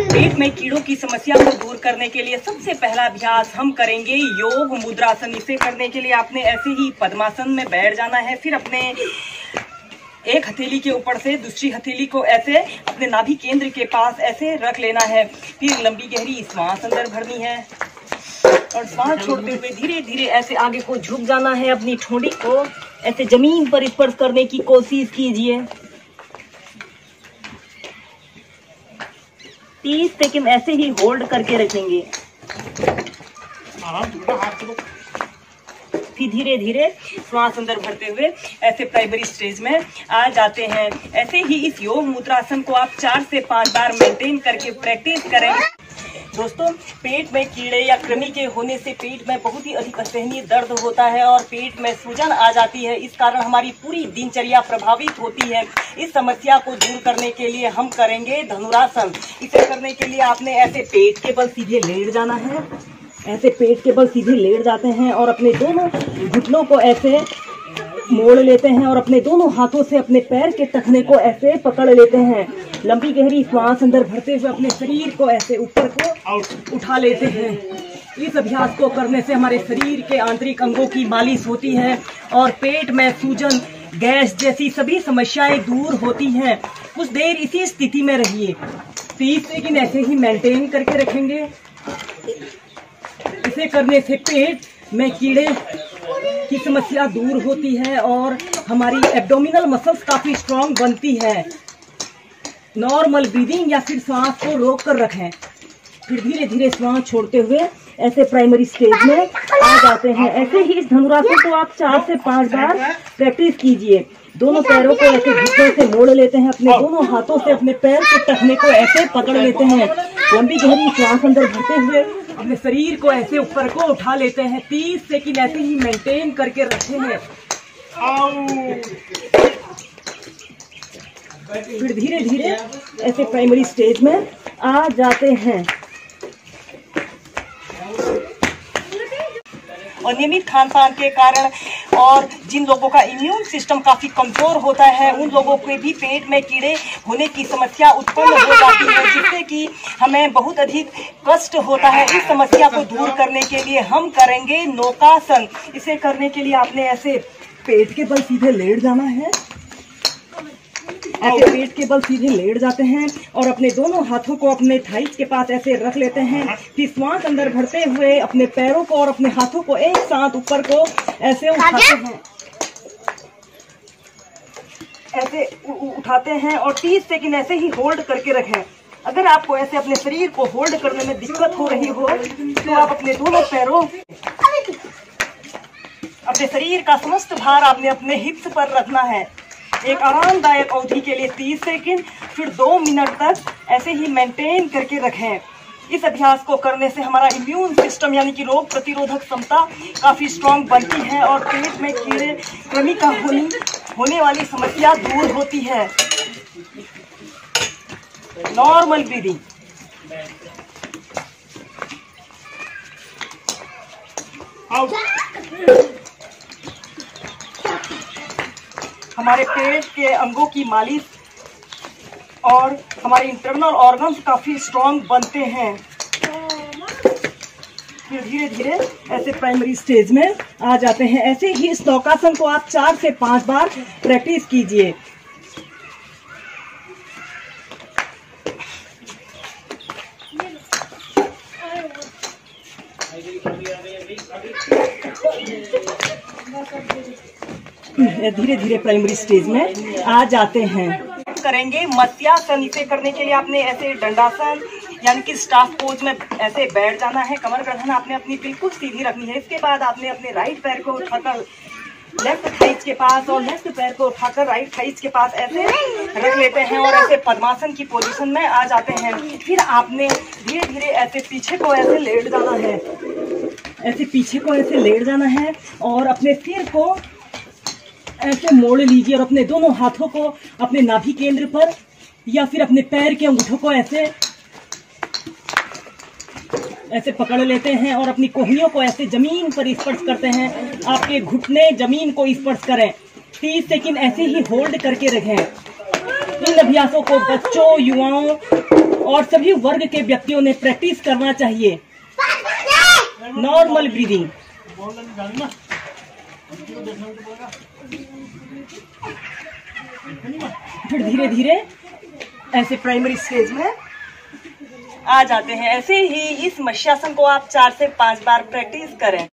पेट में कीड़ों की समस्या को दूर करने के लिए सबसे पहला अभ्यास हम करेंगे योग मुद्रासन। इसे करने के लिए आपने ऐसे ही पद्मासन में बैठ जाना है। फिर अपने एक हथेली के ऊपर से दूसरी हथेली को ऐसे अपने नाभि केंद्र के पास ऐसे रख लेना है। फिर लंबी गहरी श्वास अंदर भरनी है और श्वास छोड़ते हुए धीरे धीरे ऐसे आगे को झुक जाना है। अपनी ठोड़ी को ऐसे जमीन पर स्पर्श करने की कोशिश कीजिए। 30 सेकंड ऐसे ही होल्ड करके रखेंगे। फिर धीरे धीरे श्वास अंदर भरते हुए ऐसे प्राइमरी स्टेज में आ जाते हैं। ऐसे ही इस योग मुद्रासन को आप 4 से 5 बार मेंटेन करके प्रैक्टिस करें। दोस्तों, पेट में कीड़े या कृमि के होने से पेट में बहुत ही अधिक असहनीय दर्द होता है और पेट में सूजन आ जाती है। इस कारण हमारी पूरी दिनचर्या प्रभावित होती है। इस समस्या को दूर करने के लिए हम करेंगे धनुरासन। इसे करने के लिए आपने ऐसे पेट के बल सीधे लेट जाना है। ऐसे पेट के बल सीधे लेट जाते हैं और अपने दोनों घुटनों को ऐसे मोड़ लेते हैं और अपने दोनों हाथों से अपने पैर के टखने को ऐसे पकड़ लेते हैं। लंबी गहरी श्वास अंदर भरते हुए अपने शरीर को ऐसे ऊपर को उठा लेते हैं। इस अभ्यास को करने से हमारे शरीर के आंतरिक अंगों की मालिश होती है और पेट में सूजन, गैस जैसी सभी समस्याएं दूर होती हैं। कुछ देर इसी स्थिति में रहिए। 30 सेकंड ऐसे ही मेंटेन करके रखेंगे। इसे करने से पेट में कीड़े की समस्या दूर होती है और हमारी एब्डोमिनल मसल्स काफी स्ट्रांग बनती है। नॉर्मल ब्रीदिंग या फिर श्वास को रोक कर रखें। फिर धीरे धीरे श्वास छोड़ते हुए ऐसे प्राइमरी स्टेज में आ जाते हैं। ऐसे ही इस धनुरासन को आप 4 से 5 बार प्रैक्टिस कीजिए। दोनों पैरों को ऐसे घुटनों से मोड़ लेते हैं। अपने दोनों हाथों से अपने पैर के टखने को ऐसे पकड़ लेते हैं। लंबी गहरी श्वास अंदर भरते हुए अपने शरीर को ऐसे ऊपर को उठा लेते हैं। 30 सेकंड ऐसे ही मेंटेन करके रखते हैं। फिर धीरे धीरे ऐसे प्राइमरी स्टेज में आ जाते हैं। और नियमित खान पान के कारण और जिन लोगों का इम्यून सिस्टम काफी कमजोर होता है, उन लोगों के भी पेट में कीड़े होने की समस्या उत्पन्न हो जाती है, जिससे कि हमें बहुत अधिक कष्ट होता है। इस समस्या को दूर करने के लिए हम करेंगे नौकासन। इसे करने के लिए आपने ऐसे पेट के बल सीधे लेट जाना है। ऐसे पेट के बल सीधे लेट जाते हैं और अपने दोनों हाथों को अपने थाइस के पास ऐसे रख लेते हैं। फिर श्वास अंदर भरते हुए अपने पैरों को और अपने हाथों को एक साथ ऊपर को ऐसे उठाते हैं। ऐसे उठाते हैं और 30 सेकंड ऐसे ही होल्ड करके रखें। अगर आपको ऐसे अपने शरीर को होल्ड करने में दिक्कत हो रही हो तो आप अपने दोनों पैरों, अपने शरीर का समस्त भार आपने अपने हिप्स पर रखना है। एक आरामदायक अवधि के लिए 30 सेकंड, फिर 2 मिनट तक ऐसे ही मेंटेन करके रखें। इस अभ्यास को करने से हमारा इम्यून सिस्टम यानी कि रोग प्रतिरोधक क्षमता काफी स्ट्रांग बनती है और पेट में कीड़े कृमि का होने वाली समस्या दूर होती है। Normal breathing. हमारे पेट के अंगों की मालिश और हमारे इंटरनल ऑर्गन्स काफी स्ट्रांग बनते हैं। फिर धीरे धीरे ऐसे प्राइमरी स्टेज में आ जाते हैं। ऐसे ही इस नौकासन को आप 4 से 5 बार प्रैक्टिस कीजिए। धीरे धीरे प्राइमरी स्टेज में आ जाते हैं। करेंगे मत्स्यासन। इसे करने के लिए आपने ऐसे दंडासन यानी कि स्टाफ पोज में ऐसे बैठ जाना है। कमर गर्दन आपने अपनी बिल्कुल सीधी रखनी है। इसके बाद आपने अपने राइट पैर को उठाकर लेफ्ट थाइस के पास और लेफ्ट पैर को उठाकर राइट थाइस के पास ऐसे रख लेते हैं और ऐसे पद्मासन की पोजीशन में आ जाते हैं। फिर आपने धीरे धीरे ऐसे पीछे को ऐसे लेट जाना है। ऐसे पीछे को ऐसे लेट जाना है और अपने सिर को ऐसे मोड़ लीजिए और अपने दोनों हाथों को अपने नाभि केंद्र पर या फिर अपने पैर के अंगूठों को ऐसे पकड़ लेते हैं और अपनी कोहनियों को ऐसे जमीन पर स्पर्श करते हैं। आपके घुटने जमीन को स्पर्श करें। 30 सेकंड ऐसे ही होल्ड करके रखें। इन अभ्यासों को बच्चों, युवाओं और सभी वर्ग के व्यक्तियों ने प्रैक्टिस करना चाहिए। Normal breathing. फिर धीरे धीरे ऐसे प्राइमरी स्टेज में आ जाते हैं। ऐसे ही इस मत्स्यासन को आप 4 से 5 बार प्रैक्टिस करें।